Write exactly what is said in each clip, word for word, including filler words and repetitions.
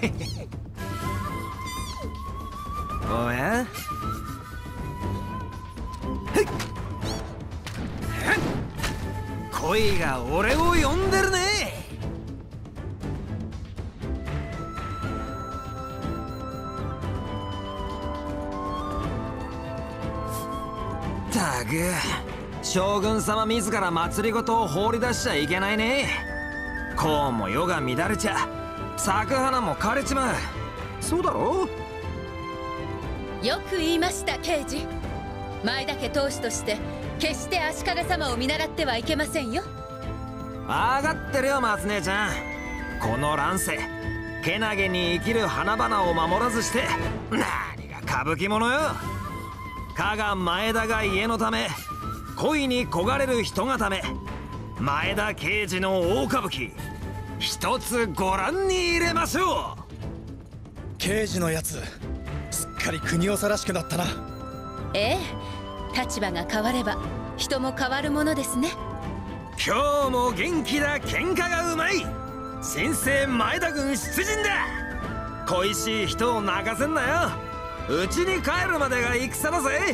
おや恋が俺を呼んでるね。ったく将軍様自ら祭りごとを放り出しちゃいけないね。こうも世が乱れちゃ咲く花も枯れちまう。そうだろう。よく言いました刑事。前田家当主として決して足利様を見習ってはいけませんよ。 分かってるよ松姉ちゃん。この乱世けなげに生きる花々を守らずして何が歌舞伎者よ。加賀前田が家のため恋に焦がれる人がため前田慶次の大歌舞伎一つご覧に入れましょう。 慶次のやつすっかり国長らしくなったな。 ええ、立場が変われば人も変わるものですね。 今日も元気だ。喧嘩がうまい。新生前田軍出陣だ。恋しい人を泣かせんなよ。うちに帰るまでが戦だぜ。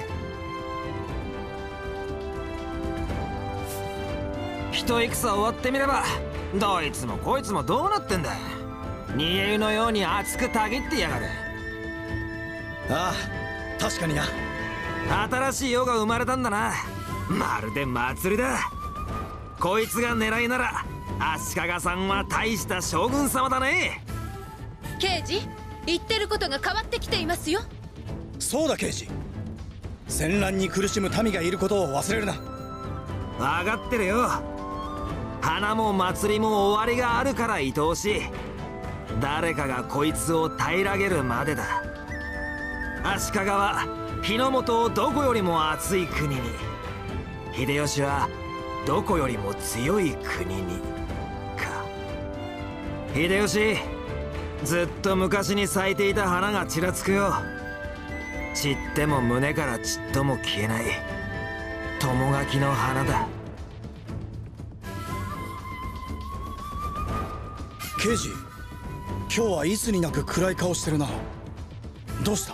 一戦終わってみればどいつもこいつもどうなってんだ。煮え湯のように熱くたぎってやがる。 ああ確かにな。 新しい世が生まれたんだな。まるで祭りだ。こいつが狙いなら足利さんは大した将軍様だね。 刑事、言ってることが変わってきていますよ。 そうだ刑事、戦乱に苦しむ民がいることを忘れるな。 分かってるよ。花も祭りも終わりがあるから愛おしい。誰かがこいつを平らげるまでだ。足利は日の本をどこよりも熱い国に、秀吉はどこよりも強い国にか。秀吉、ずっと昔に咲いていた花がちらつくよ。散っても胸からちっとも消えない友垣の花だ。 刑事、今日はいつになく暗い顔してるな。どうした？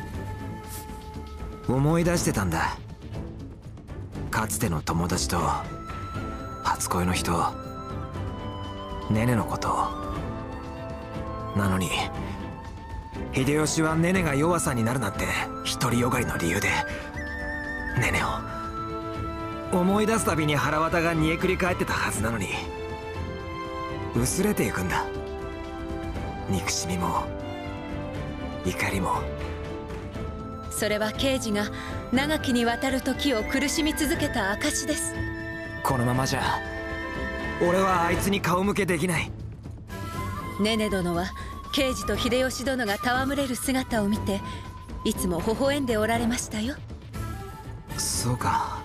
思い出してたんだ。かつての友達と初恋の人、ネネのこと。なのに秀吉はネネが弱さになるなんて独りよがりの理由でネネを思い出すたびに腹渡が煮えくり返ってたはずなのに薄れていくんだ。憎しみも怒りも。 それは刑事が長きにわたる時を苦しみ続けた証です。 このままじゃ俺はあいつに顔向けできない。 ネネ殿は刑事と秀吉殿が戯れる姿を見ていつも微笑んでおられましたよ。 そうか、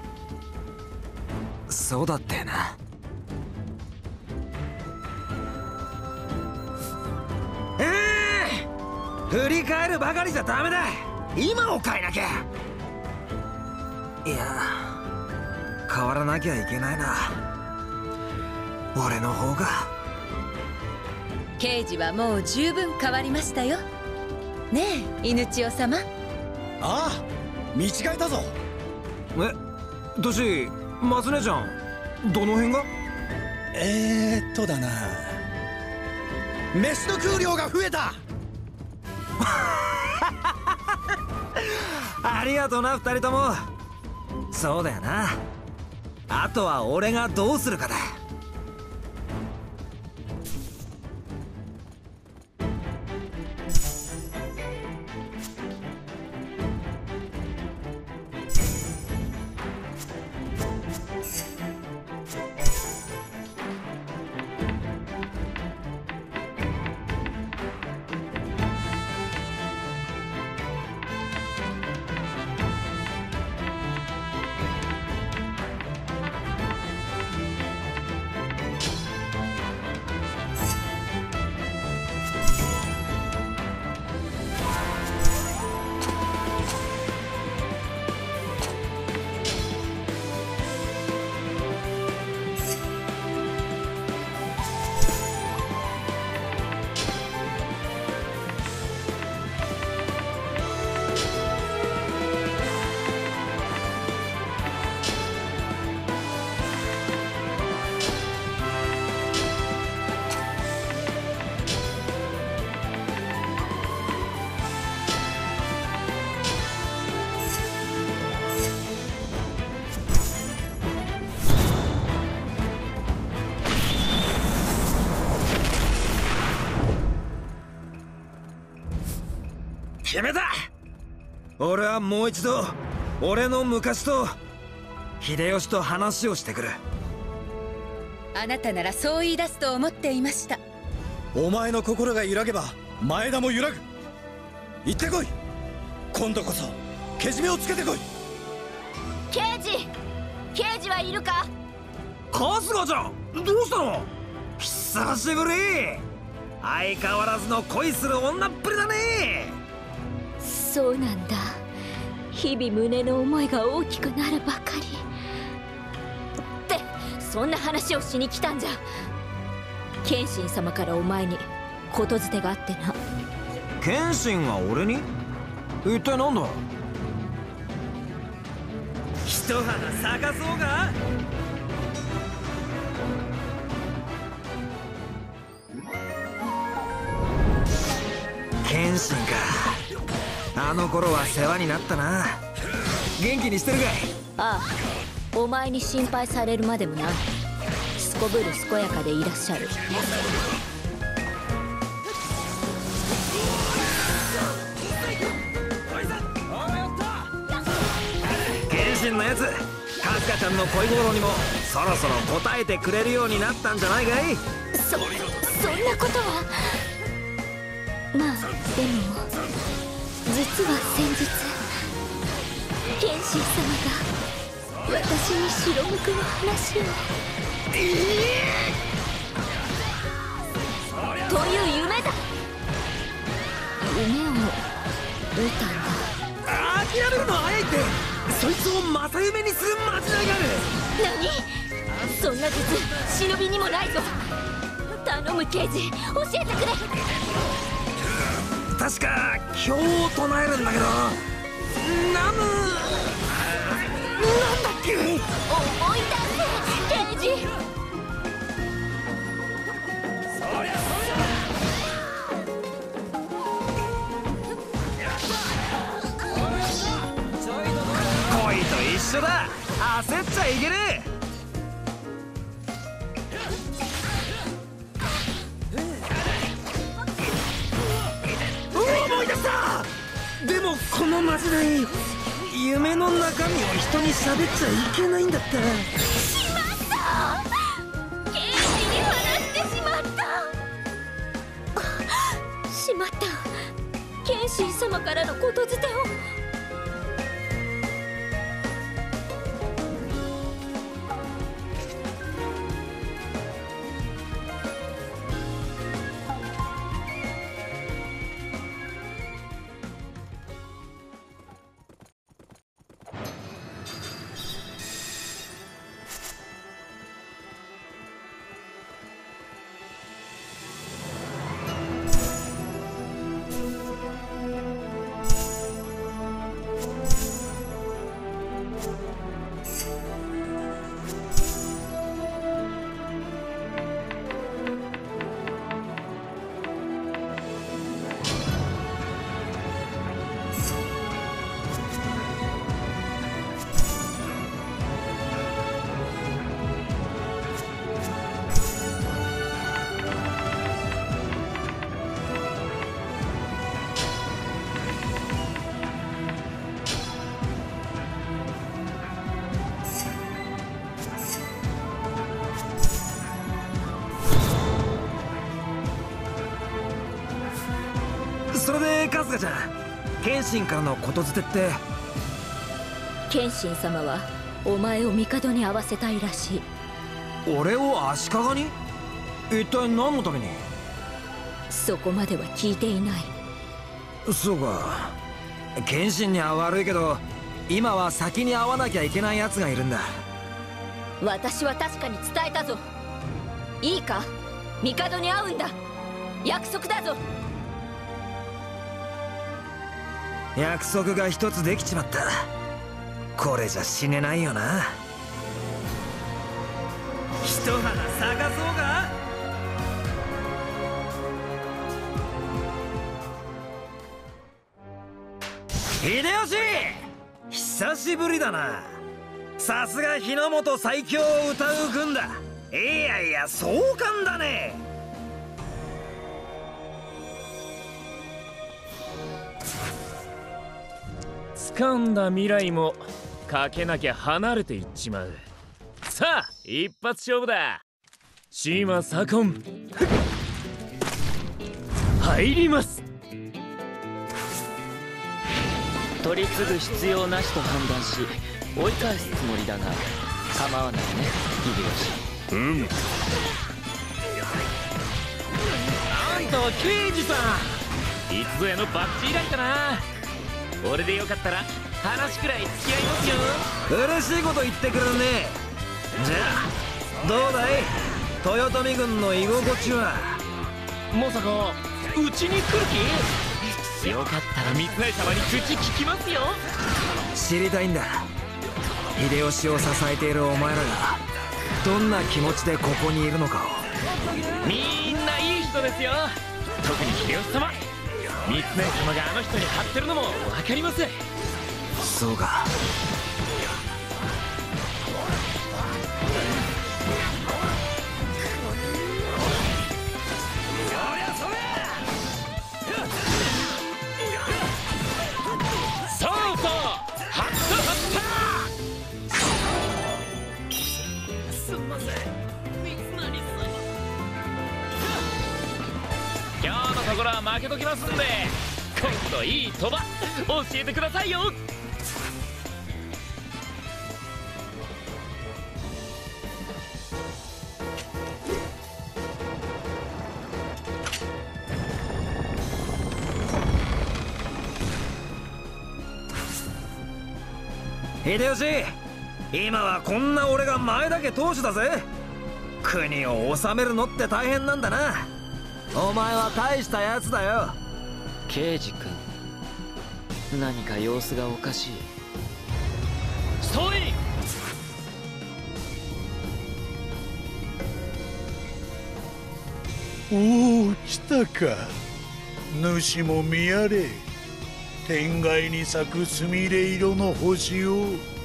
そうだったよな。ええー、振り返るばかりじゃダメだ。今を変えなきゃ。いや変わらなきゃいけないな、俺の方が。 刑事はもう十分変わりましたよ。ねえ犬千代様。 ああ見違えたぞ。 え、年松姉ちゃんどの辺が？ えーっとだな、飯の食う量が増えた。 ありがとな二人とも。そうだよな、あとは俺がどうするかだ。 俺はもう一度俺の昔と秀吉と話をしてくる。 あなたならそう言い出すと思っていました。 お前の心が揺らげば前田も揺らぐ。行ってこい。今度こそけじめをつけてこい。 刑事刑事はいるか？ 春日ちゃん、どうしたの？久しぶり。相変わらずの恋する女っぷりだね。 そうなんだ。日々胸の思いが大きくなるばかり。ってそんな話をしに来たんじゃ。謙信様からお前に言づてがあってな。 謙信が俺に？一体なんだ？一花咲かそうが？謙信か。あの頃は世話になったな。元気にしてるかい？ ああ、お前に心配されるまでもな。すこぶる健やかでいらっしゃる。 謙信のやつ、春日ちゃんの恋心にもそろそろ答えてくれるようになったんじゃないかい？ そ、そんなことは。まあでも実は先日謙信様が私に白むくの話を、えー、という夢だ。夢を見たんだ。 諦めるの早いって。そいつを正夢にする間違いがある。 何？そんな術忍びにもないぞ。頼む刑事、教えてくれ。 確か今日唱えるんだけど、ナムなんだっけ？ 思い出せ刑事。そりゃ恋と一緒だ。焦っちゃいけねえ。思い出した。でもこのまじない夢の中身を人に喋っちゃいけないんだった。 しまった。刑事に話してしまった。しまった。謙信様からの言づてを。 それで春日ちゃん、謙信からの言づてって？ 謙信様はお前を帝に会わせたいらしい。 俺を足利に？一体何のために？ そこまでは聞いていない。 そうか。謙信には悪いけど、今は先に会わなきゃいけない奴がいるんだ。 私は確かに伝えたぞ。いいか、帝に会うんだ。約束だぞ。 約束が一つできちまった。これじゃ死ねないよな。一花咲かそうか？秀吉、久しぶりだな。さすが日の本最強を歌う軍だ。いやいや、壮観だね。 掴んだ未来もかけなきゃ離れていっちまう。さあ一発勝負だ。島左近入ります。 取り継ぐ必要なしと判断し追い返すつもりだが構わないね秀吉。 うん。あんたは刑事さん。いつぞやのバッチ以来だな。俺でよかったら話くらい付き合いますよ。 嬉しいこと言ってくれるね。じゃあどうだい豊臣軍の居心地は。 まさかうちに来る気？よかったら三成様に口聞きますよ。 知りたいんだ。秀吉を支えているお前らがどんな気持ちでここにいるのかを。 みんないい人ですよ。特に秀吉様。三成様があの人に張ってるのも分かります。 そうか。 そうそうはったはった。すんません三成様。今日のところは負けときますんで今度いい賭場教えてくださいよ。 秀吉、今はこんな俺が前田家当主だぜ。国を治めるのって大変なんだな。お前は大したやつだよ。 刑事君何か様子がおかしい。 ストーリー。おお来たか。主も見やれ。天外に咲くすみれ色の星を。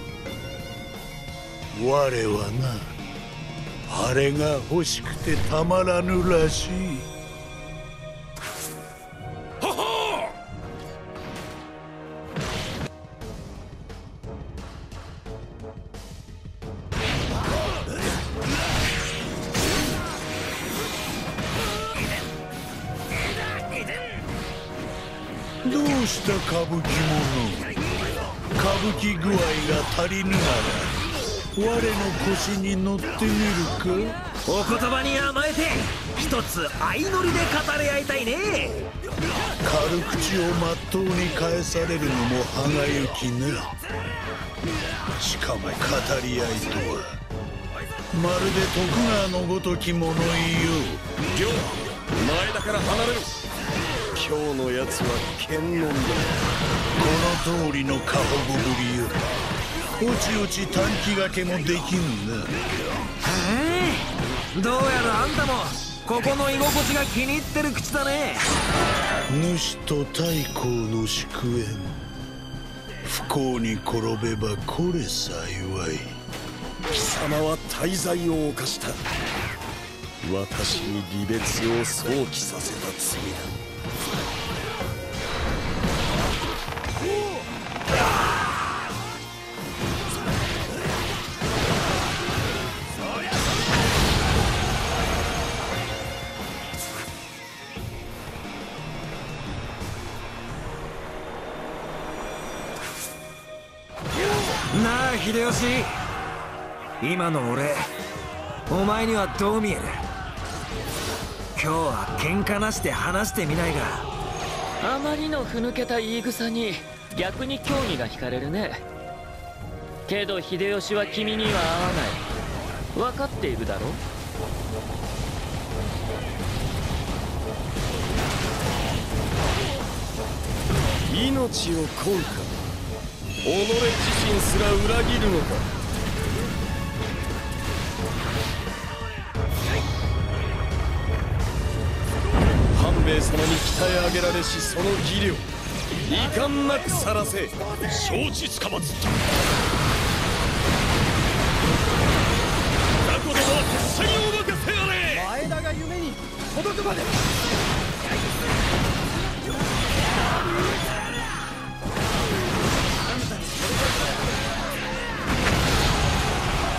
我はなあれが欲しくてたまらぬらしい。どうした歌舞伎者。歌舞伎具合が足りぬなら我の腰に乗ってみるか。 お言葉に甘えて一つ相乗りで語り合いたいね。 軽口をまっとうに返されるのも歯がゆきな。しかも語り合いとはまるで徳川のごとき物言いよ。 亮、前だから離れる。今日のやつは剣能だ。 この通りの過保護ぶりよ。おちおち短期掛けもできんな。 へえ、どうやらあんたもここの居心地が気に入ってる口だね。 主と太閤の祝宴、不幸に転べばこれ幸い。 貴様は大罪を犯した。私に離別を想起させた罪だ。 なあ秀吉、今の俺お前にはどう見える？今日は喧嘩なしで話してみないか。 あまりのふぬけた言い草に逆に興味が惹かれるね。けど秀吉は君には合わない。分かっているだろ。 命を乞うか。己自身すら裏切るのか。半兵衛様に鍛え上げられしその技量、遺憾なくさらせ。承知つかまつった。雑魚どもは拙者にお任せあれ。 前田が夢に届くまで。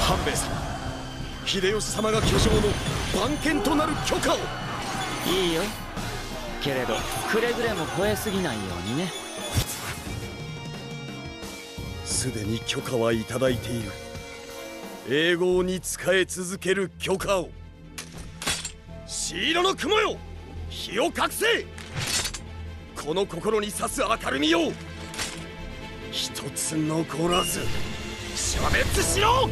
半兵衛様、秀吉様が居城の番犬となる許可を。 いいよ、けれどくれぐれも超えすぎないようにね。 すでに許可はいただいている。永劫に仕え続ける許可を。灰色の雲よ、火を隠せ。この心に差す明るみを一つ残らず消滅しろ。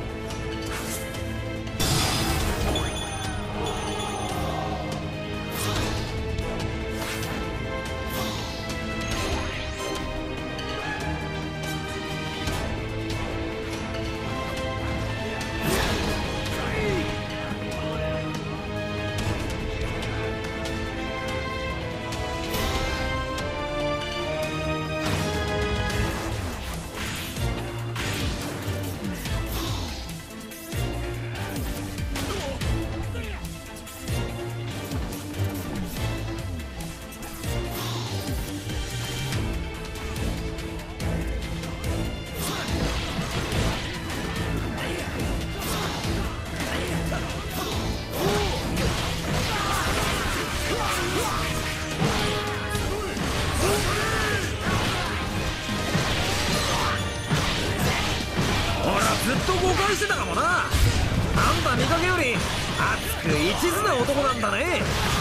ずっと誤解してたかもな。あんた見かけより熱く一途な男なんだね。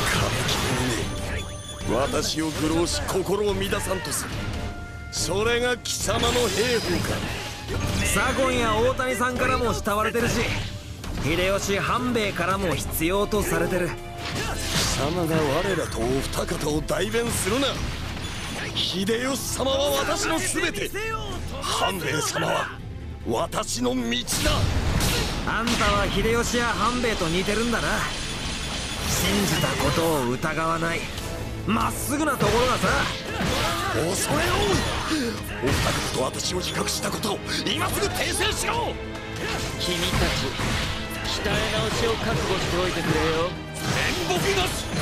金木私を愚弄し心を乱さんとする、それが貴様の兵法か。 左近や大谷さんからも慕われてるし、秀吉半兵衛からも必要とされてる。 貴様が我らとお二方を代弁するな。秀吉様は私の全て、半兵衛様は私の道だ。 あんたは秀吉や半兵衛と似てるんだな。信じたことを疑わないまっすぐなところがさ。 恐れ多い。お二方と私を比較したことを今すぐ訂正しろ。 君たち鍛え直しを覚悟しておいてくれよ。 面目なし。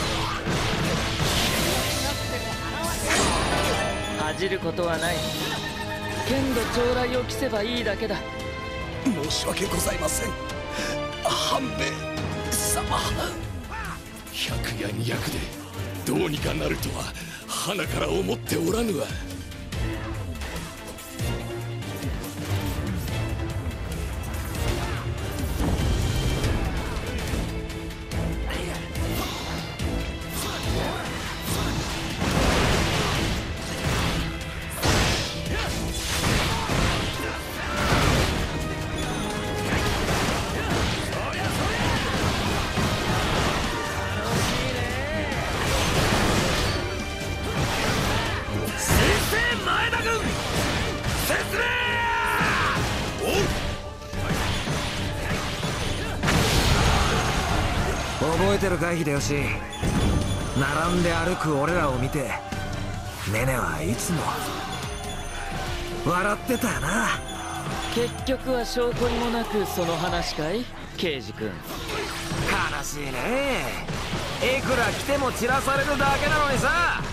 恥じることはない。剣道将来を期せばいいだけだ。 申し訳ございません、半兵衛様。百や二百でどうにかなるとは鼻から思っておらぬわ。 覚えてるか秀吉。並んで歩く俺らを見てネネはいつも笑ってたよな。 結局は証拠にもなくその話かい、刑事君。 悲しいね。いくら来ても散らされるだけなのにさ。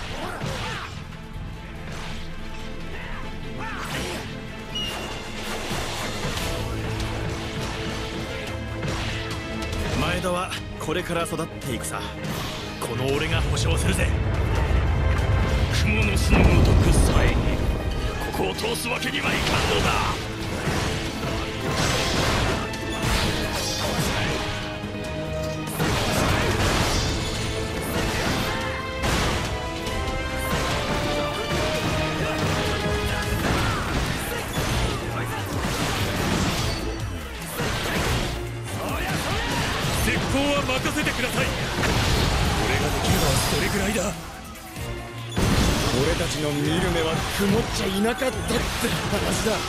前田はこれから育っていくさ。この俺が保証するぜ。雲の巣のごとくさえここを通すわけにはいかんのだ。絶好は任せてください。俺ができるのはそれぐらいだ。 俺たちの見る目は曇っちゃいなかったって話だ。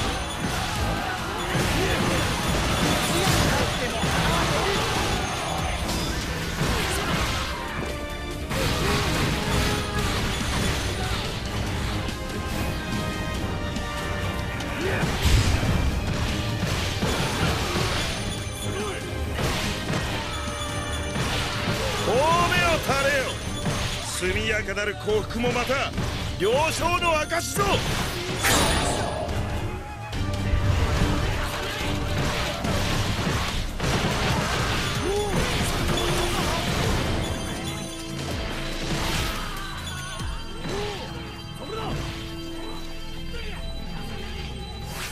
速やかなる降伏もまた了承の証ぞ。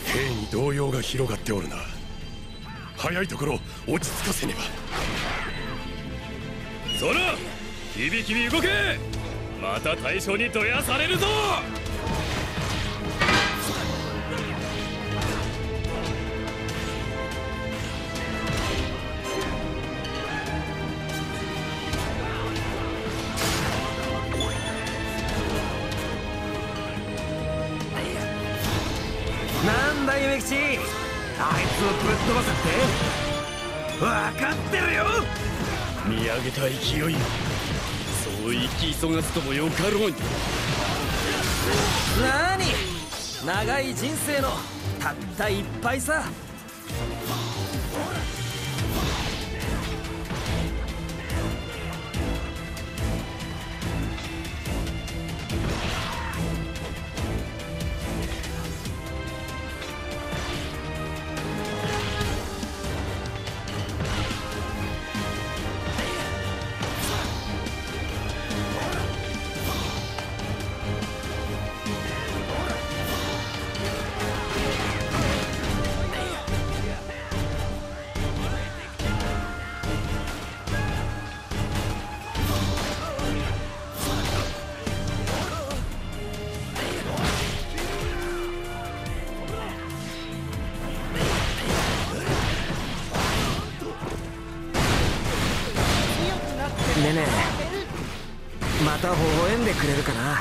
兵に動揺が広がっておるな。早いところ落ち着かせねば。そら響きに動け。また大将にどやされるぞ。 なんだ夢吉、あいつをぶっ飛ばせって分かってるよ。 見上げた勢い、そう生き急がずともよかろうに。 なに、長い人生のたった一杯さ。ねねえ、また微笑んでくれるかな。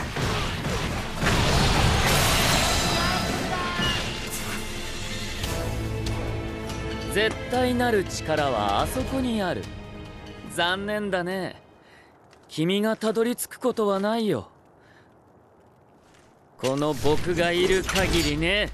絶対なる力はあそこにある。残念だね。君がたどり着くことはないよ。この僕がいる限りね。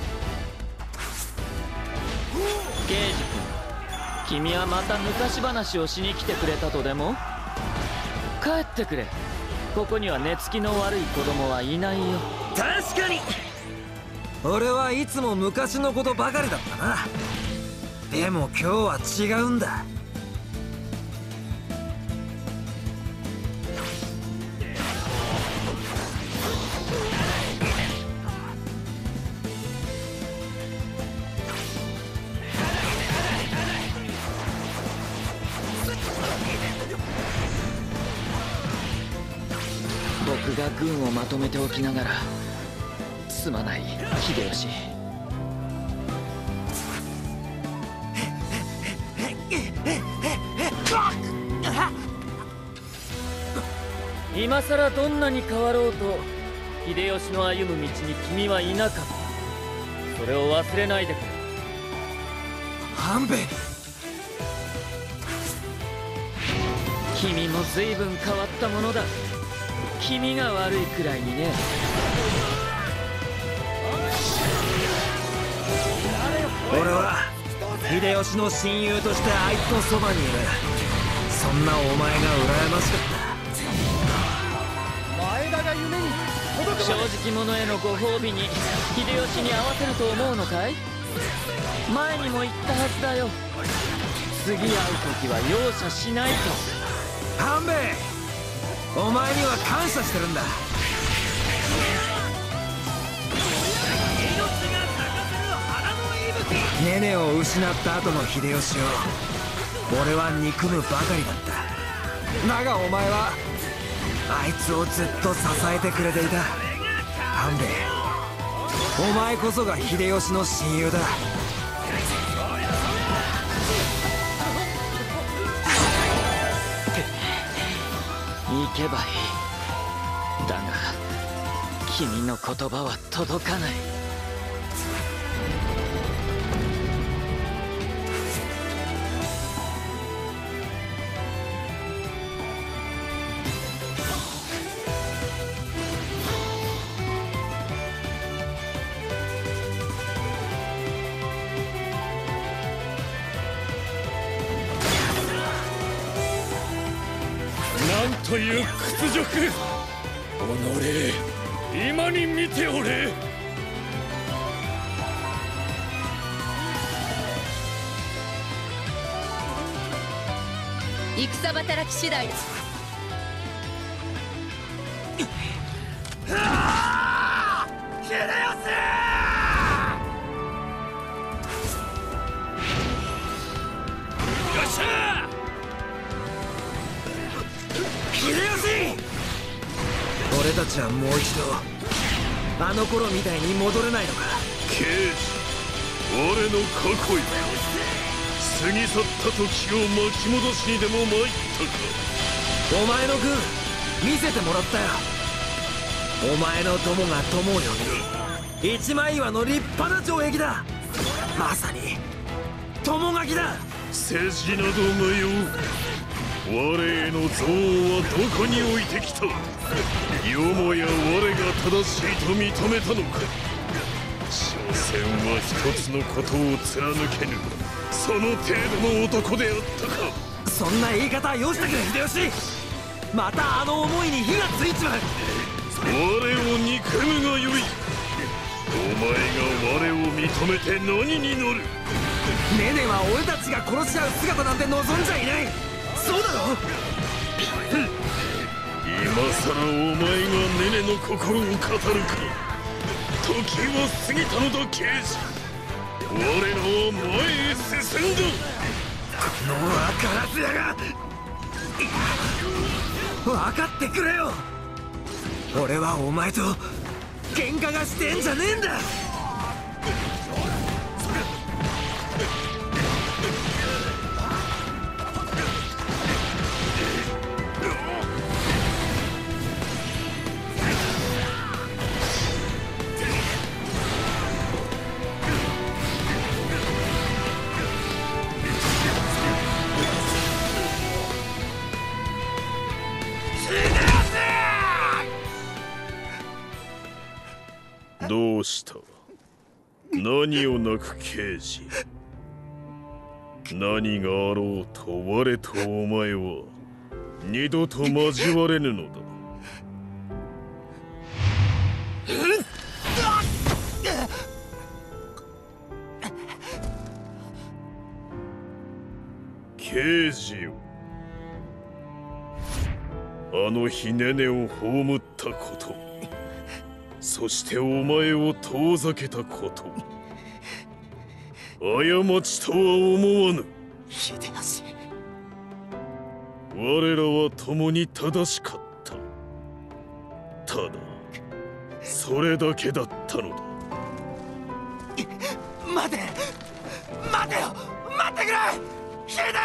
ゲージ君、君はまた昔話をしに来てくれたとでも？帰ってくれ。ここには寝つきの悪い子供はいないよ。 確かに俺はいつも昔のことばかりだったな。でも今日は違うんだ。 僕が軍をまとめておきながらすまない秀吉。今さらどんなに変わろうと秀吉の歩む道に君はいなかった。それを忘れないでくれ。 半兵衛、 君も随分変わったものだ。君が悪いくらいにね。 俺は秀吉の親友としてあいつのそばにいる。そんなお前が羨ましかった。 前田が夢に届くまで。 正直者へのご褒美に秀吉に合わせると思うのかい？前にも言ったはずだよ。次会う時は容赦しないと。 半兵衛、お前には感謝してるんだ。ネネを失った後の秀吉を俺は憎むばかりだった。だがお前はあいつをずっと支えてくれていた。半兵衛、お前こそが秀吉の親友だ。 行けばいい。だが君の言葉は届かない。 なんという屈辱。己、今に見ておれ。 戦働き次第だ。 秀吉！ ちはもう一度あの頃みたいに戻れないのか。 刑事、我の過去よ、過ぎ去った時を巻き戻しにでも参ったか。 お前の軍見せてもらったよ。お前の友が友を呼び一枚岩の立派な城壁だ。まさに友垣だ。 世辞などがよ、我への憎悪はどこに置いてきた。よもや我が正しいと認めたのか。所詮は一つのことを貫けぬその程度の男であったか。 そんな言い方はよしたくれ秀吉。またあの思いに火がついちまう。 我を憎むがよい。お前が我を認めて何になる。 ネネは俺たちが殺し合う姿なんて望んじゃいない。そうだろ。 今さらお前がネネの心を語るか。時は過ぎたのだ刑事。我らは前へ進んだ。 この分からずやが分かってくれよ。俺はお前と喧嘩がしてんじゃねえんだ。 どうした。何を泣く刑事。何があろうと我とお前は二度と交われぬのだ。刑事よ、あの日ネネを葬ったこと、そしてお前を遠ざけたこと、過ちとは思わぬ。 秀吉、 我らは共に正しかった。ただそれだけだったのだ。 待て待てよ、待ってくれ秀吉。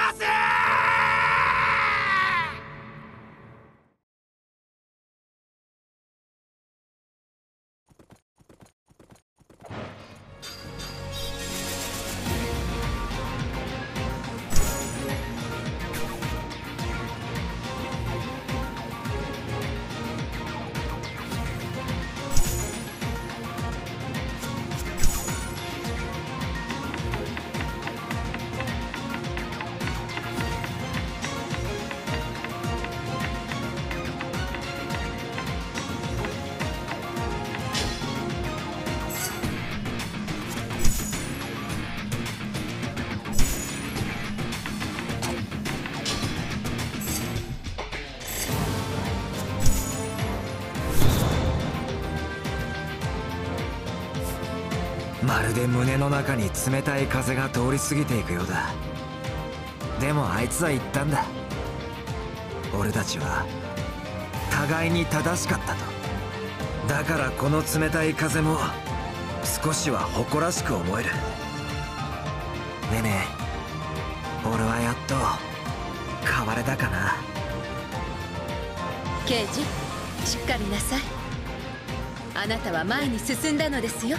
まるで胸の中に冷たい風が通り過ぎていくようだ。でもあいつは言ったんだ。俺たちは互いに正しかったと。だからこの冷たい風も少しは誇らしく思える。ねえねえ、俺はやっと変われたかな。 刑事、しっかりなさい。あなたは前に進んだのですよ。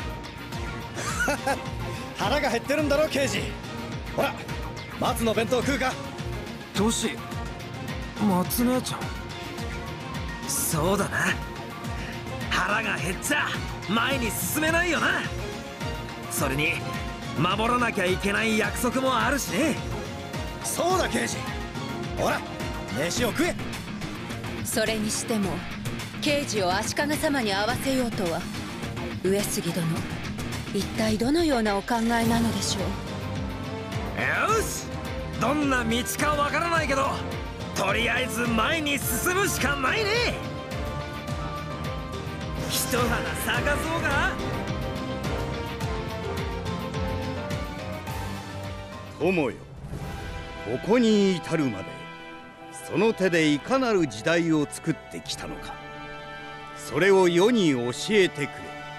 腹が減ってるんだろ刑事。ほら松の弁当食うか。 トシ、松姉ちゃん。そうだな、腹が減っちゃ前に進めないよな。それに守らなきゃいけない約束もあるしね。 そうだ刑事、ほら飯を食え。 それにしても刑事を足利様に会わせようとは。上杉殿、一体どのようなお考えなのでしょう。 よし、どんな道かわからないけどとりあえず前に進むしかないね。一花咲かそうか。 友よ、ここに至るまでその手でいかなる時代を作ってきたのか。 それを世に教えてくれ。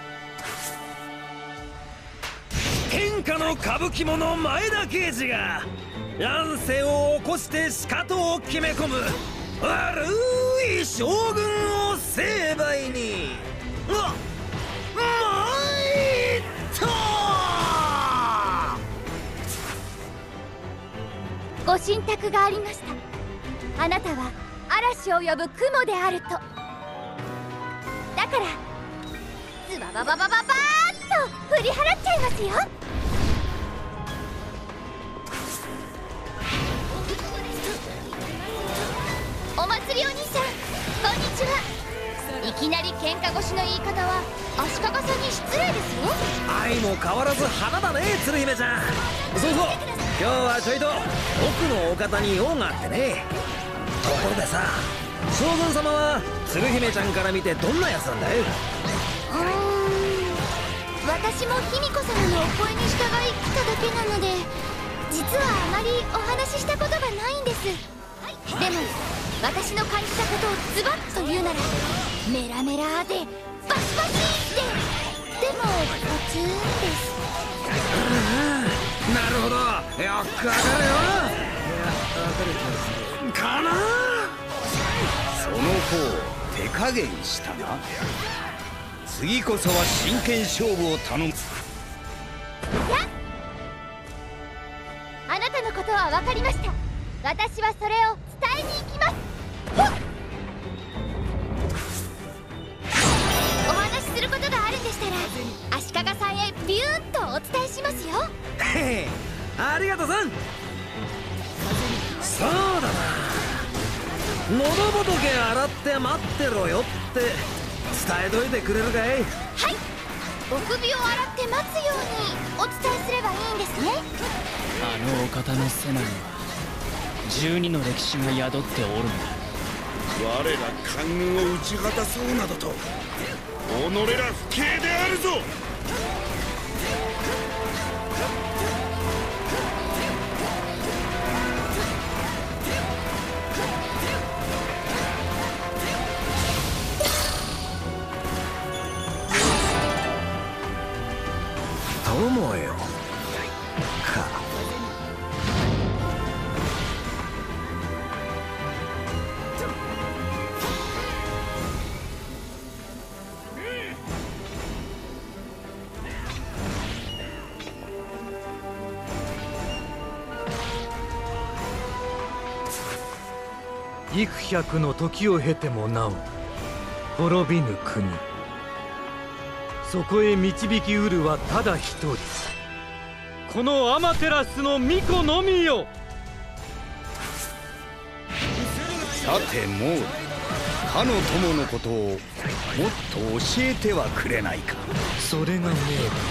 天下の歌舞伎者前田慶次が乱世を起こしてしかとを決め込む悪い将軍を成敗にあ参った。 ご神託がありました。あなたは嵐を呼ぶ雲であると。だからズババババババーッと振り払っちゃいますよ。お祭りお兄さん、こんにちは。いきなり喧嘩腰の言い方は足利さんに失礼ですよ。 相も変わらず花だね、鶴姫ちゃん。そうそう、今日はちょいと奥のお方に用があってね。ところでさ、将軍様は鶴姫ちゃんから見てどんなやつなんだい？うーん、私も卑弥呼様のお声に従い来ただけなので、実はあまりお話ししたことがないんです。でも私の感じたことをズバッと言うなら、メラメラでバシバシってでもポツンです。 なるほど、よくわかるよ。かな。 その方手加減したな。次こそは真剣勝負を頼む。 あなたのことは分かりました。私はそれを伝えに行きます。お話しすることがあるんでしたら、足利さんへビューンとお伝えしますよ。 へへ、ありがとさん。そうだな、喉仏洗って待ってろよって伝えといてくれるかい？はい、 お首を洗って待つようにお伝えすればいいんですね。 あのお方の背中にはじゅうにの歴史が宿っておるんだ。 我ら官軍を打ち果たそうなどと己ら不敬であるぞ。 友よか。 幾百の時を経てもなお滅びぬ国、そこへ導きうるはただ一人、このアマテラスの巫女のみよ。 さてもうかの友のことをもっと教えてはくれないか。 それが命だ。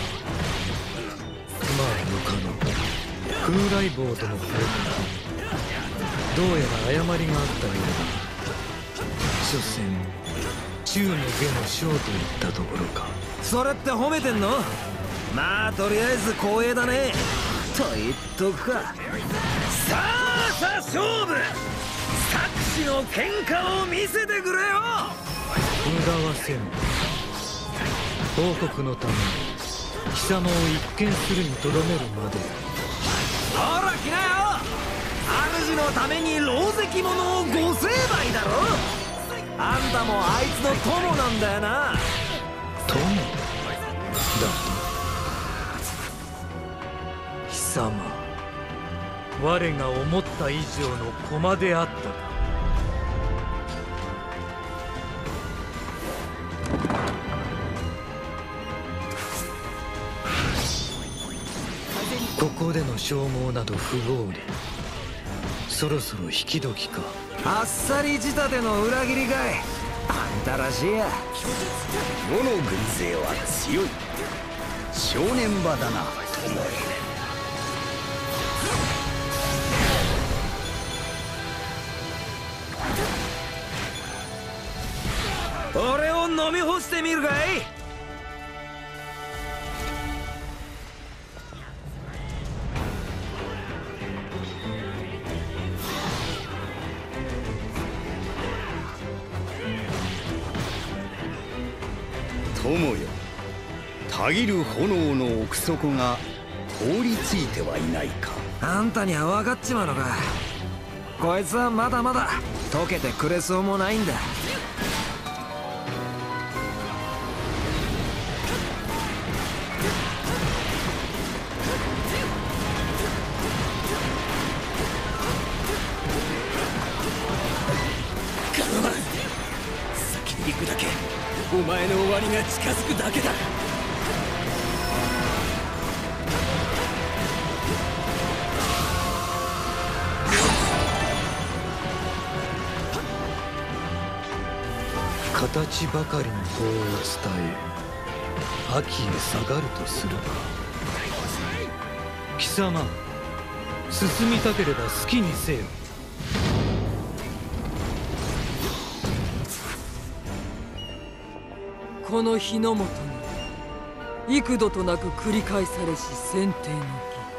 まあのかの風来坊との報告、どうやら誤りがあったようだ。所詮中の下の将といったところか。 それって褒めてんの？まあとりあえず光栄だねと言っとくか。さあさあ勝負、策士の喧嘩を見せてくれよ。 無駄はせん。報告のため貴様を一見するにとどめるまで。 ほら来なよ、主のために狼藉者をご成敗だろ。あんたもあいつの友なんだよな。 友だと貴様、我が思った以上の駒であったか。ここでの消耗など不合理。そろそろ引き時か。 あっさり仕立ての裏切りかい。あんたらしいや。 世の軍勢は強い。正念場だな友よ。俺を飲み干してみるかい。 友よ、たぎる炎の奥底が凍りついてはいないか。 あんたには分かっちまうのか。こいつはまだまだ溶けてくれそうもないんだ。 ガロマン、先に行くだけお前の終わりが近づくだけだ。 形ばかりの法を伝え秋へ下がるとするか。貴様、進みたければ好きにせよ。 この日の本に幾度となく繰り返されし選定の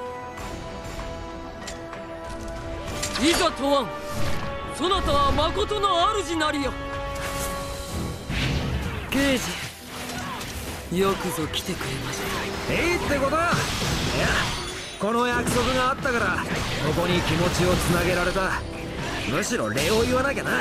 儀。いざ問わん、そなたは誠の主なりよ。刑事、よくぞ来てくれました。 いいってことだ。いや、この約束があったからここに気持ちをつなげられた。むしろ礼を言わなきゃな。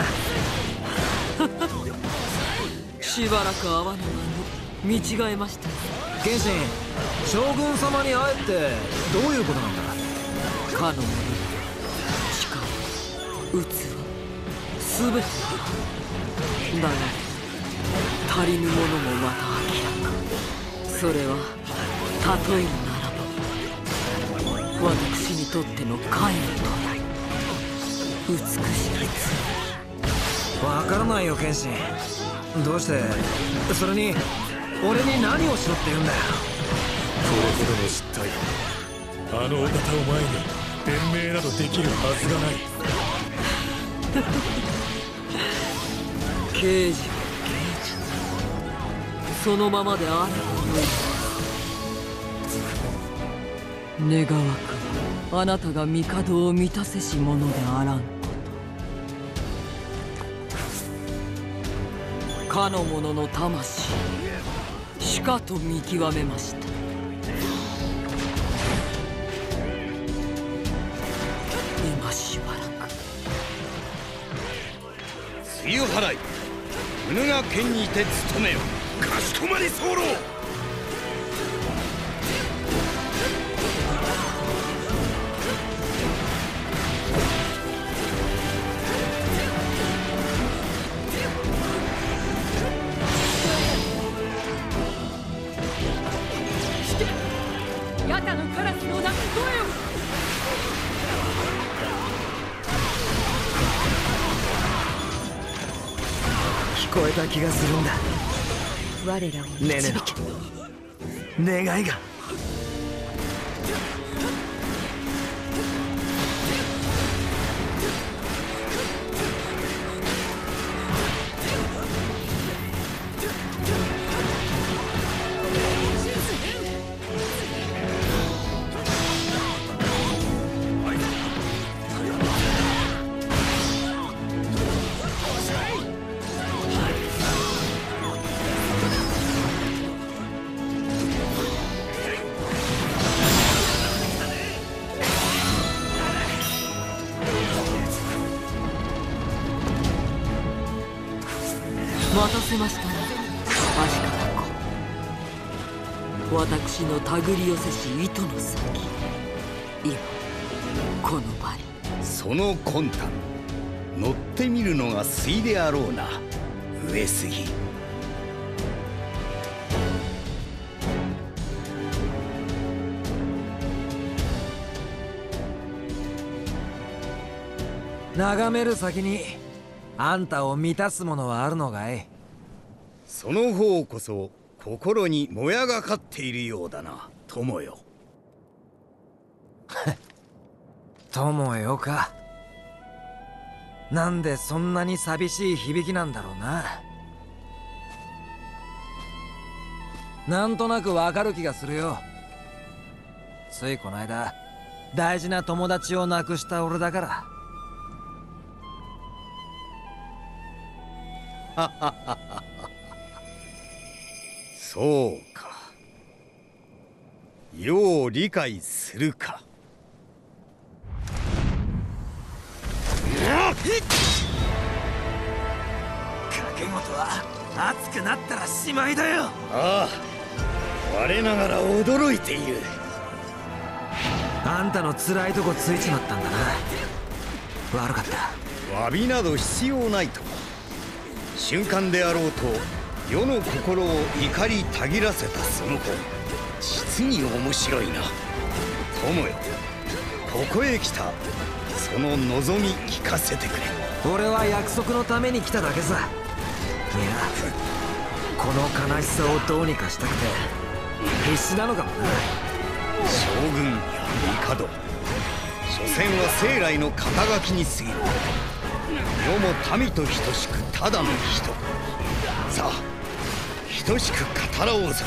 しばらく会わぬ間に見違えました。 謙信、将軍様に会えってどういうことなんだ。 かの者、力、器、すべてだが足りぬものもまた明らか。それは例えるならば私にとっての皆無となり美しき罪。 わからないよ謙信。どうして、それに俺に何をしろって言うんだよ。 これほどの失態、あのお方を前に弁明などできるはずがない。 刑事は刑事、そのままであればよい。願わくあなたが帝を満たせし者であらんこと。かの者の魂しかと見極めました。今しばらく梅雨払い、己が剣にて務めよ。 かしこまり候。 ヤタのカラスの鳴く声を。 聞こえた気がするんだ。 我らをねねの願いが。 待たせましたね、足利子。私の手繰り寄せし糸の先、今この場に。 その魂胆、乗ってみるのが粋であろうな、上杉。 眺める先にあんたを満たすものはあるのかい。 その方こそ心にもやがかっているようだな、友よ。 友よか。なんでそんなに寂しい響きなんだろうな。なんとなくわかる気がするよ。ついこの間大事な友達を亡くした俺だから。 そうか。よう理解するか。 掛本は熱くなったらしまいだよ。 ああ、我ながら驚いている。 あんたの辛いとこついちまったんだな。悪かった。 詫びなど必要ないとも。瞬間であろうと世の心を怒りたぎらせたその子、実に面白いな。友よ、ここへ来たその望み聞かせてくれ。 俺は約束のために来ただけさ。いや、この悲しさをどうにかしたくて必死なのかもな。 将軍帝、所詮は生来の肩書きに過ぎる。世も民と等しくただの人。さあ等しく語らおうぞ。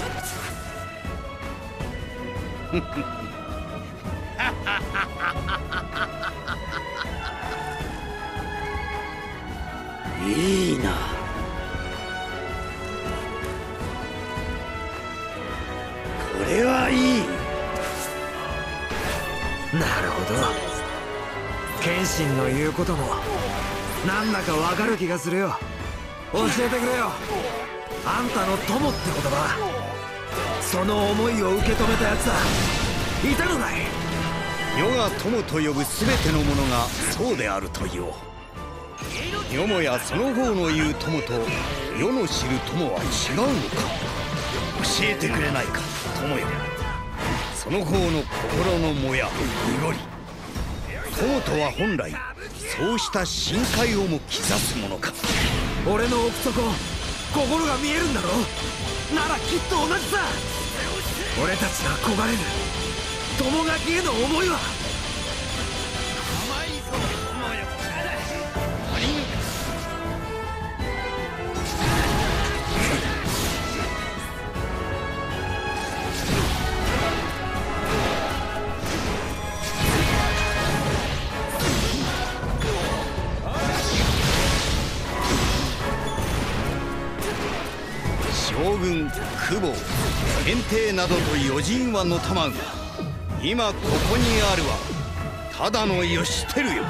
いいな。これはいい。 なるほど。謙信の言うこともなんだかわかる気がするよ。教えてくれよ。あんたの友って言葉、その思いを受け止めたやつはいたのかい。 世が友と呼ぶ全てのものがそうであると言おう。よもやその方の言う友と世の知る友は違うのか。教えてくれないか友よ。その方の心のもや濁り。友とは本来そうした深海をも刻すものか。 俺の奥底心が見えるんだろ。ならきっと同じさ。俺たちが焦がれる友垣への思いは。 将軍久保検定などと余人はのたまうが、今ここにあるはただの義輝よ。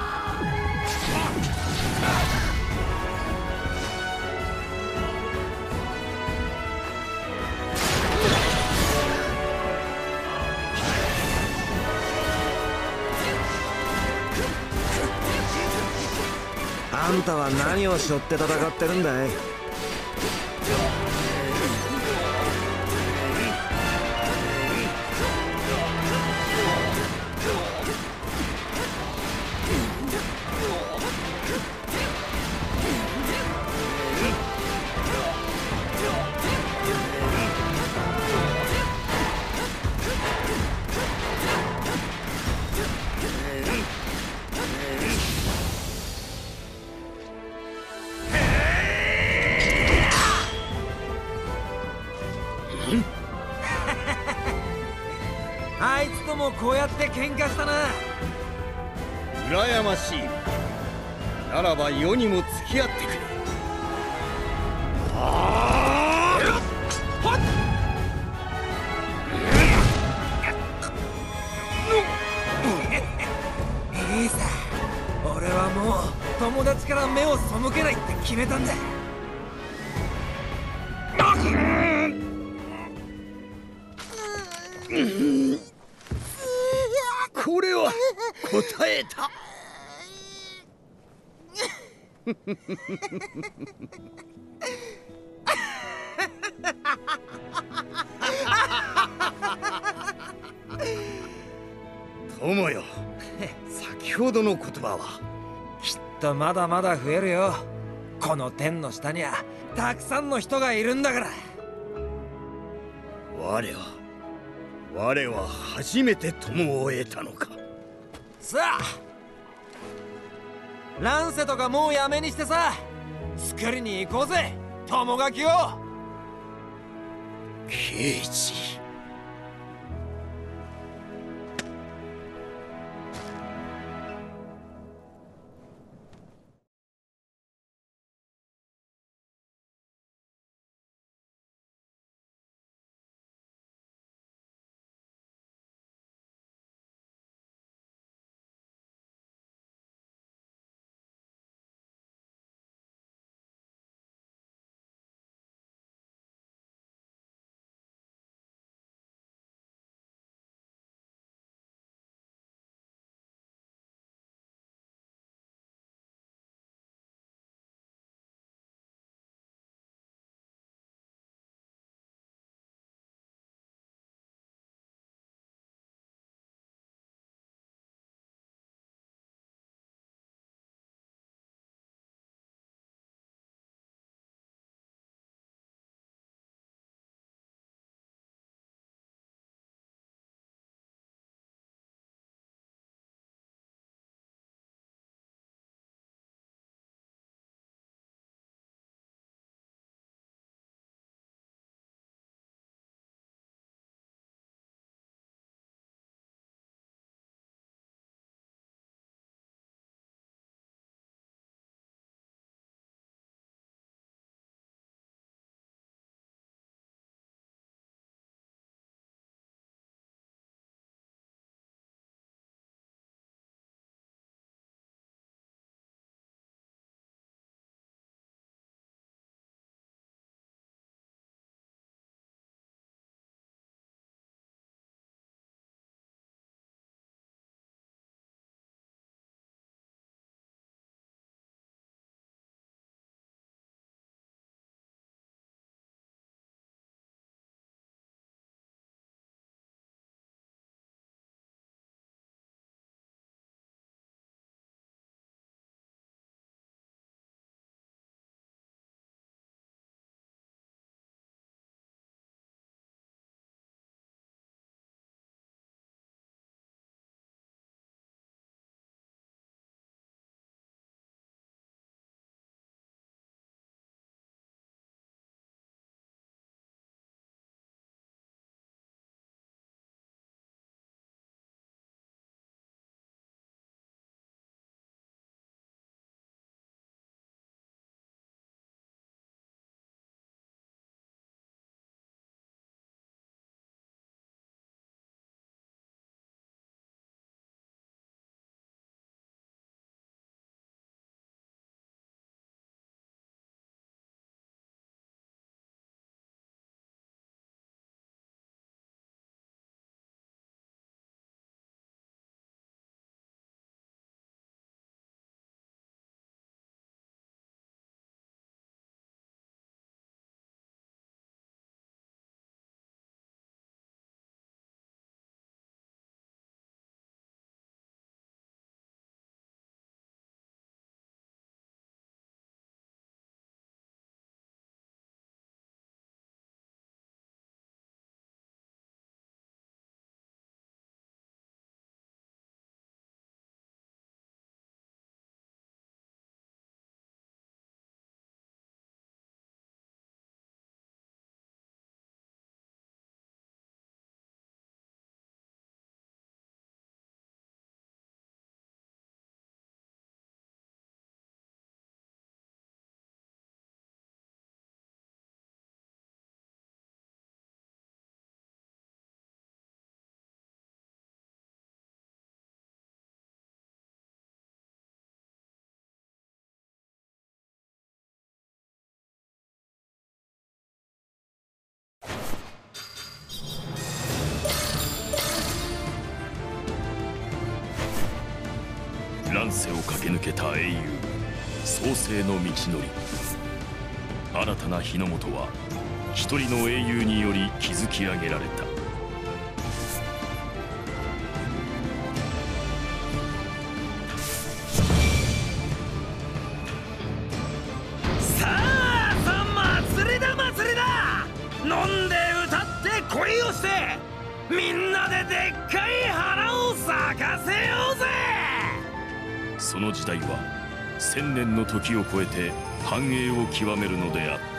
あんたは何を背負って戦ってるんだい。あいつともこうやって喧嘩したな。 羨ましい。ならば世にも付き合ってくれ。ああ、 いいさ。俺はもう友達から目を背けないって決めたんだ。 これは答えた。友よ、先ほどの言葉は。 きっとまだまだ増えるよ。この天の下にはたくさんの人がいるんだから。 我は我は初めて友を得たのか。 さあ、乱世とかもうやめにしてさ、作りに行こうぜ友垣を。 刑事。 乱世を駆け抜けた英雄創世の道のり。新たな日の本は一人の英雄により築き上げられた。 さあさ、祭りだ祭りだ。飲んで歌って恋をしてみんなででっかい花を咲かせようぜ。 その時代は千年の時を超えて繁栄を極めるのであった。